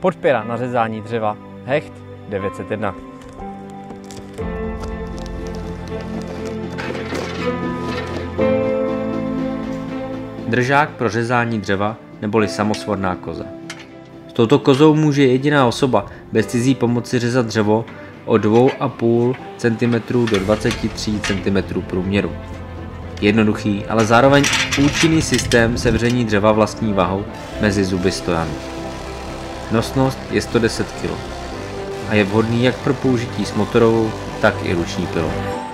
Podpěra na řezání dřeva Hecht 901. Držák pro řezání dřeva neboli samosvorná koza. S touto kozou může jediná osoba bez cizí pomoci řezat dřevo od 2,5 cm do 23 cm průměru. Jednoduchý, ale zároveň účinný systém sevření dřeva vlastní vahou mezi zuby stojanu. Nosnost je 110 kg a je vhodný jak pro použití s motorovou, tak i ruční pilou.